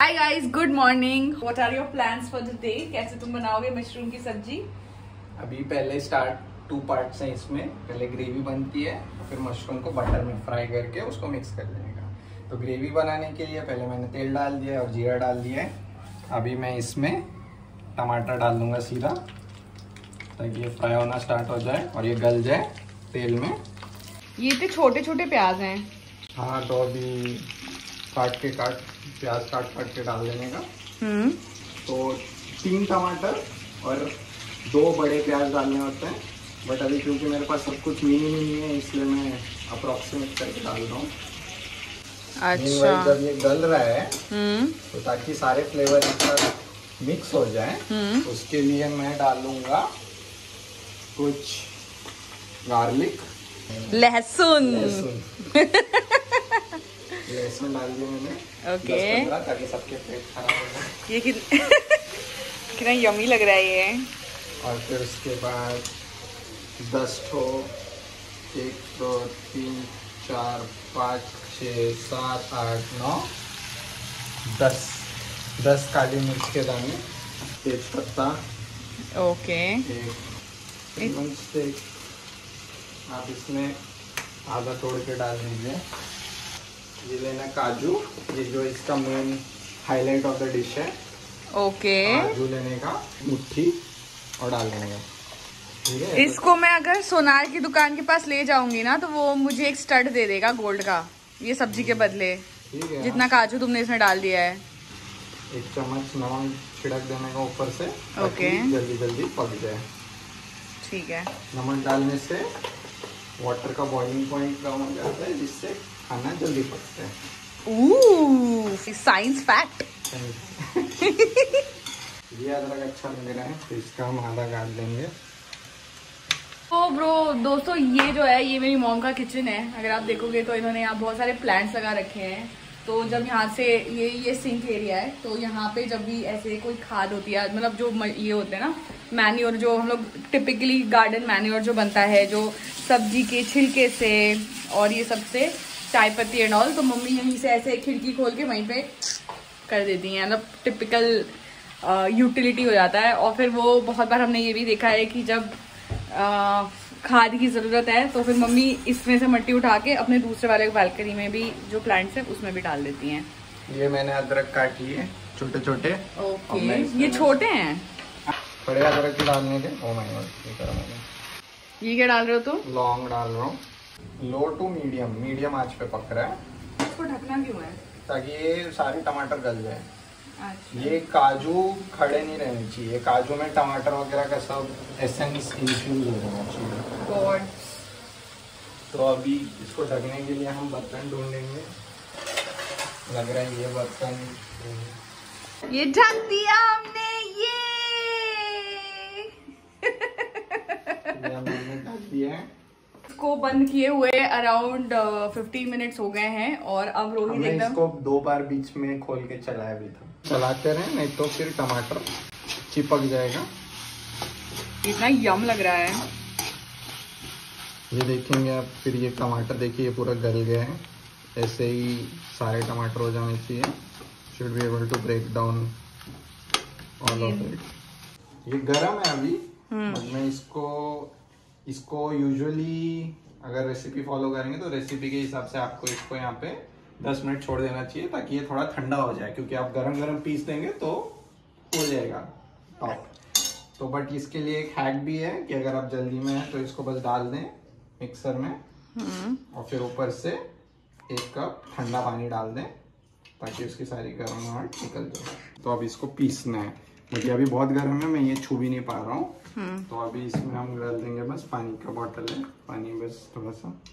Hi guys, good morning. What are your plans for the day? कैसे तुम बनाओगे mushroom की सब्जी? अभी पहले स्टार्ट 2 पार्ट्स हैं इसमें। पहले ग्रेवी बनती है, फिर मशरूम को बटर में फ्राई करके उसको मिक्स कर देने का। तो ग्रेवी बनाने के लिए पहले मैंने तेल डाल दिया है और जीरा डाल दिया है। अभी मैं इसमें टमाटर डाल दूंगा सीधा, ताकि ये फ्राई होना स्टार्ट हो जाए और ये गल जाए तेल में। ये तो छोटे छोटे प्याज हैं। हाँ, तो अभी प्याज काट के डाल देने का। तो 3 टमाटर और 2 बड़े प्याज डालने होते हैं, बट अभी क्योंकि मेरे पास सब कुछ मिनी नहीं है, इसलिए मैं अप्रोक्सीमेट करके डाल रहा हूँ। अच्छा। जब ये गल रहा है तो ताकि सारे फ्लेवर एक साथ मिक्स हो जाए, उसके लिए मैं डालूंगा कुछ गार्लिक, लहसुन लहसुन डाल दिया मैंने। ओके। 10-15, ताकि सबके पेट खराब हो जाए। ये कितना यमी लग रहा है ये। और फिर उसके बाद 10 ठो, 1 2 3 4 5 6 7 8 9 10 काली मिर्च के दाने, तेज पत्ता, ओके। एक स्टिक आप इसमें आधा तोड़ के डाल दीजिए। ये लेना काजू, ये जो इसका main highlight of the dish है। ओके। काजू लेने का मुट्ठी और डाल देने का, ठीक है। इसको मैं अगर सोनार की दुकान के पास ले जाऊंगी ना, तो वो मुझे एक स्टड दे देगा गोल्ड का, ये सब्जी के बदले। ठीक है, जितना काजू तुमने इसमें डाल दिया है। 1 चम्मच नमक छिड़क देने का ऊपर से। ओके। जल्दी जल्दी पक जाए। ठीक है। नमक डालने से वाटर का बॉइलिंग पॉइंट कम हो जाता है, जिससे खाना जल्दी पकता है। Science fact. ये अदरक अच्छा लग रहा है, तो इसका हम आधा काट देंगे। तो ब्रो दोस्तों, ये जो है ये मेरी मॉम का किचन है। अगर आप देखोगे तो इन्होंने यहाँ बहुत सारे प्लांट्स लगा रखे हैं। तो जब यहाँ से ये सिंक एरिया है, तो यहाँ पे जब भी ऐसे कोई खाद होती है, मतलब जो ये होते हैं ना मैन्योर, जो हम लोग टिपिकली गार्डन मैन्योर जो बनता है, जो सब्जी के छिलके से और ये सब से, चाय पत्ती एंड ऑल, तो मम्मी यहीं से ऐसे खिड़की खोल के वहीं पे कर देती हैं। मतलब टिपिकल यूटिलिटी हो जाता है। और फिर वो बहुत बार हमने ये भी देखा है कि जब खाद की ज़रूरत है, तो फिर मम्मी इसमें से मिट्टी उठा के अपने दूसरे वाले बालकनी में भी जो प्लांट्स हैं उसमें भी डाल देती हैं। ये मैंने अदरक काट लिए छोटे छोटे। ओके। ये छोटे हैं, बड़े अदरक की डालने के। ओ माय गॉड, ये करा मैंने। ये क्या डाल रहे हो तुम? लौंग डाल रहा हूँ। लो टू मीडियम आंच पे पक रहा है। इसको ढकना क्यों है? ताकि ये सारे टमाटर गल जाए। अच्छा। ये काजू खड़े नहीं रहने चाहिए, काजू में टमाटर वगैरह का सब एसेंस इन्फ्यूज हो जाना चाहिए। गॉड। तो अभी इसको ढकने के लिए हम बर्तन ढूंढेंगे। लग रहा है ये बर्तन, ये ढक दिया हमने। ये हमने ढक दिया है। इसको बंद किए हुए अराउंड 15 मिनट्स हो गए हैं। और अब रोहित एकदम इसको 2 बार बीच में खोल के चलाया भी था। चलाते रहे, नहीं तो फिर टमाटर चिपक जाएगा। इतना यम लग रहा है। ये देखेंगे आप, फिर ये टमाटर देखिए, ये पूरा गल गया है। ऐसे ही सारे टमाटर हो जाने चाहिए। Should be able to break down all of it. ये गरम है अभी। मैं इसको यूजुअली अगर रेसिपी फॉलो करेंगे तो रेसिपी के हिसाब से आपको इसको यहाँ पे 10 मिनट छोड़ देना चाहिए, ताकि ये थोड़ा ठंडा हो जाए। क्योंकि आप गरम गरम पीस देंगे तो हो जाएगा टॉप। तो बट इसके लिए एक हैक भी है कि अगर आप जल्दी में हैं तो इसको बस डाल दें मिक्सर में, और फिर ऊपर से 1 कप ठंडा पानी डाल दें, ताकि उसकी सारी गर्माहट निकल जाए। तो अब इसको पीसना है। मुझे अभी बहुत गर्म है, मैं ये छू भी नहीं पा रहा हूँ। तो अभी इसमें हम डाल देंगे, बस पानी का बॉटल है, पानी बस थोड़ा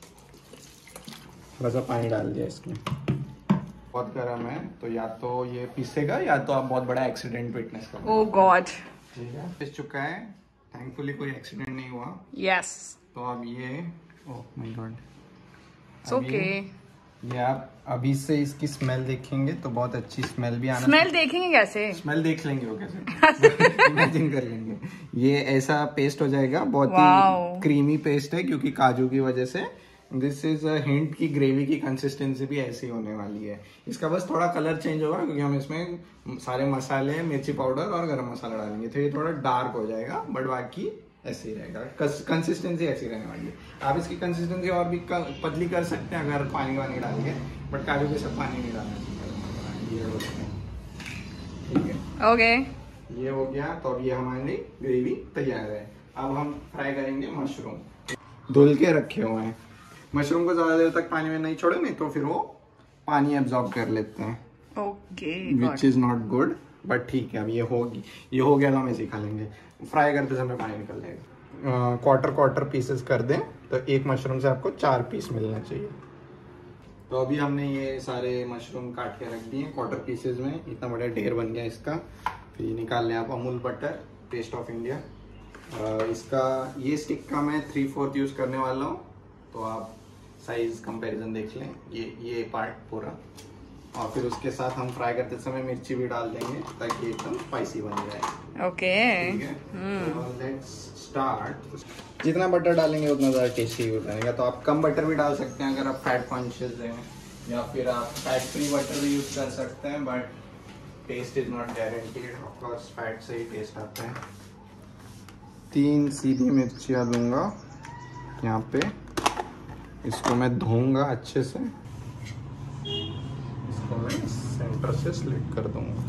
सा पानी डाल दिया इसमें। बहुत गर्म है, तो या तो ये पीसेगा या तो आप बहुत बड़ा एक्सीडेंट विटनेस करोगे। Oh god. ठीक है, पिस चुका है। थैंकफुली कोई एक्सीडेंट नहीं हुआ। यस। तो अब ये, oh my god, it's okay. ये आप अभी से इसकी स्मेल देखेंगे तो बहुत अच्छी स्मेल भी आना। स्मेल देखेंगे कैसे? स्मेल देख लेंगे वो कैसे इमेजिन कर लेंगे। ये ऐसा पेस्ट हो जाएगा, बहुत ही क्रीमी पेस्ट है, क्योंकि काजू की वजह से दिस इज अ हिंट की ग्रेवी की कंसिस्टेंसी भी ऐसी होने वाली है। इसका बस थोड़ा कलर चेंज होगा क्योंकि हम इसमें सारे मसाले, मिर्ची पाउडर और गरम मसाला डालेंगे, तो ये थोड़ा डार्क हो जाएगा, बट बाकी ऐसे ही रहेगा। कंसिस्टेंसी ऐसी रहने वाली है। आप इसकी कंसिस्टेंसी और भी पतली कर सकते हैं अगर पानी वानी डालेंगे, बट काजू के सब पानी नहीं डालना चाहिए। ठीक है, ओके, ये हो गया। तो अब ये हमारी ग्रेवी तैयार है। अब हम फ्राई करेंगे मशरूम। धुल के रखे हुए हैं मशरूम को, ज्यादा देर तक पानी में नहीं छोड़े, नहीं तो फिर वो पानी एब्जॉर्ब कर लेते हैं। Okay, which is not good, but ठीक है। अब ये हो गया तो हम ऐसे ही खा लेंगे। फ्राई करते समय पानी निकल जाएगा। क्वार्टर पीसेस कर दें तो एक मशरूम से आपको 4 पीस मिलना चाहिए। तो अभी हमने ये सारे मशरूम काट के रख दिए क्वार्टर पीसेस में। इतना बड़ा ढेर बन गया इसका। फिर ये निकाल लें आप Amul butter, taste of India. इसका ये स्टिक का मैं 3/4 यूज़ करने वाला हूँ, तो आप साइज कंपैरिजन देख लें। ये पार्ट पूरा, और फिर उसके साथ हम फ्राई करते समय मिर्ची भी डाल देंगे ताकि एकदम स्पाइसी बन जाए। ओके, ठीक है, तो लेट्स स्टार्ट। जितना बटर डालेंगे उतना ज़्यादा टेस्टी बनेगा। तो आप कम बटर भी डाल सकते हैं अगर आप फैट कॉन्शियस हैं, या फिर आप फैट फ्री बटर भी यूज़ कर सकते हैं, but taste is not guaranteed. Of course fat से ही टेस्ट आता है। 3 सीधी मिर्चियाँ दूंगा यहाँ पे। इसको मैं धोऊंगा अच्छे से, इसको मैं सेंटर से स्लिट कर दूंगा।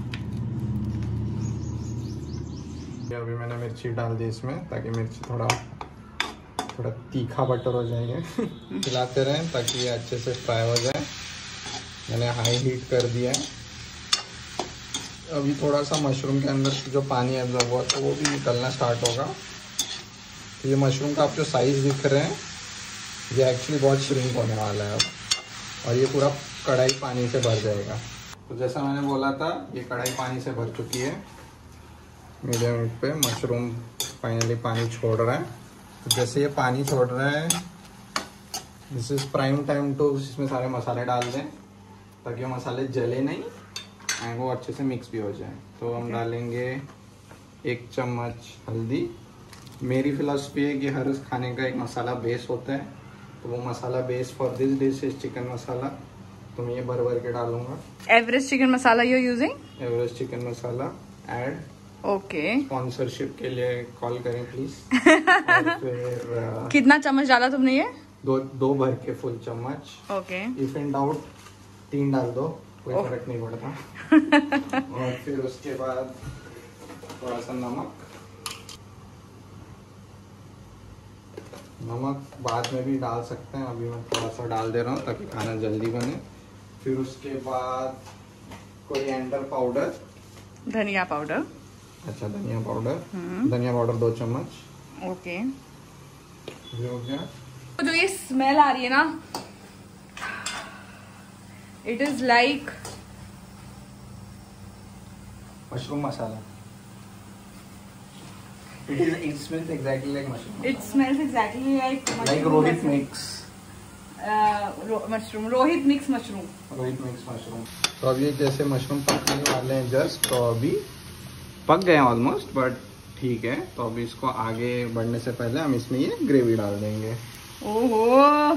अभी मैंने मिर्ची डाल दी इसमें ताकि मिर्ची थोड़ा तीखा बटर हो जाएगा। खिलाते रहें ताकि ये अच्छे से फ्राई हो जाए। मैंने हाई हीट कर दिया है। अभी थोड़ा सा मशरूम के अंदर जो पानी एब्जॉर्ब हुआ तो वो भी निकलना स्टार्ट होगा। तो ये मशरूम का आप जो साइज़ दिख रहे हैं ये एक्चुअली बहुत श्रिंक होने वाला है अब, और ये पूरा कढ़ाई पानी से भर जाएगा। तो जैसा मैंने बोला था ये कढ़ाई पानी से भर चुकी है। मीडियम हीट पे मशरूम फाइनली पानी छोड़ रहा है। तो जैसे ये पानी छोड़ रहा है, this is prime time to इसमें सारे मसाले डाल दें ताकि वो मसाले जले नहीं एंड वो अच्छे से मिक्स भी हो जाए। तो हम डालेंगे 1 चम्मच हल्दी। मेरी फिलॉसफी है कि हर खाने का एक मसाला बेस होता है, तो वो masala base for this dish is chicken masala, तो मैं ये भर के डालूंगा। Everest chicken masala you using? Everest chicken masala ad. Okay, sponsorship के लिए कॉल करें प्लीज। और फिर कितना चम्मच डाला तुमने ये? 2 भर के फुल चम्मच। ओके, इफ इन डाउट 3 डाल दो, कोई फर्क नहीं पड़ता। और फिर उसके बाद थोड़ा सा नमक बाद में भी डाल सकते हैं, अभी मैं थोड़ा सा डाल दे रहा हूँ ताकि खाना जल्दी बने। फिर उसके बाद कोरिएंडर पाउडर, धनिया पाउडर। अच्छा, धनिया पाउडर। धनिया पाउडर 2 चम्मच। ओके, ये हो गया। तो जो ये स्मेल आ रही है ना, it is like mushroom masala. It smells exactly like mushroom. It smells exactly like Rohit mix. Mushroom, Rohit mix mushroom. Rohit mix mushroom. तो अब ये जैसे मशरूम पकने वाले हैं जस्ट, तो अभी पक गए ऑलमोस्ट, बट ठीक है। तो अभी इसको आगे बढ़ने से पहले हम इसमें ये ग्रेवी डाल देंगे। ओहो,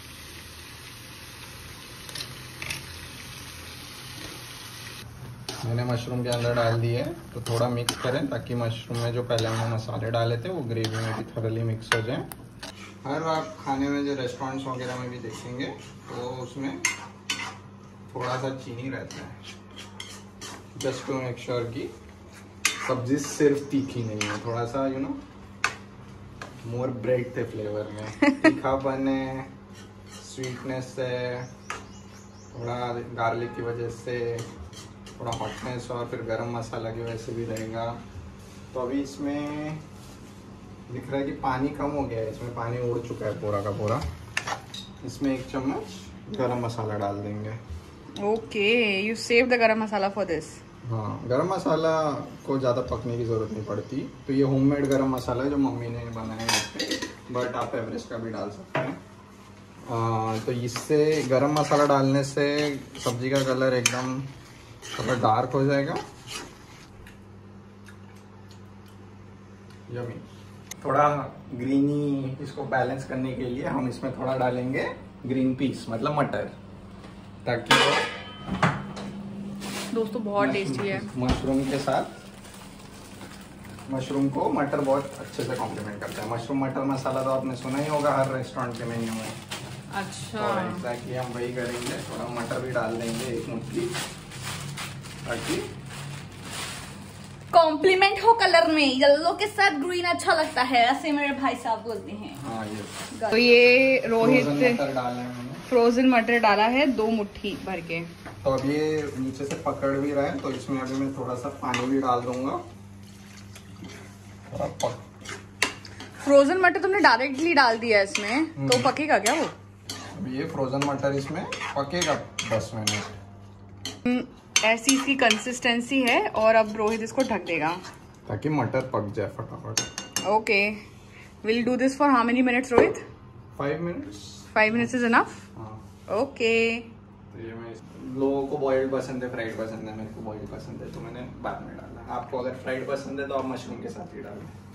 मैंने मशरूम के अंदर डाल दिए, तो थोड़ा मिक्स करें ताकि मशरूम में जो पहले हमने मसाले डाले थे वो ग्रेवी में भी थोड़ी मिक्स हो जाए। हर आप खाने में जो रेस्टोरेंट्स वगैरह में भी देखेंगे तो उसमें थोड़ा सा चीनी रहता है, जस्ट टू मेक श्योर कि सब्जी सिर्फ तीखी नहीं है, थोड़ा सा मोर ब्रेड थे फ्लेवर में। तीखापन है, स्वीटनेस है, थोड़ा गार्लिक की वजह से थोड़ा हॉटनेस, और फिर गरम मसाला की वजह से भी रहेगा। तो अभी इसमें दिख रहा है कि पानी कम हो गया है, इसमें पानी उड़ चुका है पूरा का पूरा। इसमें 1 चम्मच गरम मसाला डाल देंगे। ओके, यू सेव द गरम मसाला फॉर दिस। हाँ, गरम मसाला को ज़्यादा पकने की ज़रूरत नहीं पड़ती। तो ये होममेड गरम मसाला है जो मम्मी ने बनाया है, बट आप एवरेस्ट का भी डाल सकते हैं। तो इससे गरम मसाला डालने से सब्जी का कलर एकदम थोड़ा डार्क हो जाएगा। यमी। थोड़ा ग्रीनी इसको बैलेंस करने के लिए हम इसमें थोड़ा डालेंगे ग्रीन पीस मतलब मटर, ताकि वो दोस्तों बहुत टेस्टी है। मशरूम के साथ, मशरूम को मटर बहुत अच्छे से कॉम्प्लीमेंट करता है। मशरूम मटर मसाला तो आपने सुना ही होगा हर रेस्टोरेंट के मेन्यू में। अच्छा, तो एग्जैक्टली हम वही करेंगे, थोड़ा मटर भी डाल देंगे एक मुट्ठी, ताकि कॉम्प्लीमेंट हो कलर में। येलो के साथ ग्रीन अच्छा लगता है, ऐसे मेरे भाई साहब बोलते हैं। हाँ ये तो ये रोहित मटर डाले मैंने, फ्रोजन मटर डाला है 2 मुट्ठी भर के। तो अब ये नीचे से पकड़ भी रहा है, तो इसमें अभी मैं थोड़ा सा पानी भी डाल दूंगा। फ्रोजन मटर तुमने डायरेक्टली डाल दिया इसमें, तो पकेगा क्या वो? अब ये फ्रोजन मटर इसमें पकेगा 10 मिनट। ऐसी इसकी कंसिस्टेंसी है, और अब रोहित इसको ढक देगा ताकि मटर पक जाए फटाफट। Okay, will do this for how many minutes Rohit? 5 minutes. 5 minutes is enough? हाँ। ओके। तो ये मैं, लोगों को बॉइल्ड पसंद है, फ्राइड पसंद है, मेरे को बॉइल्ड पसंद है, तो मैंने बाद में डाला। आपको अगर फ्राइड पसंद है तो आप मशरूम के साथ ही डालें।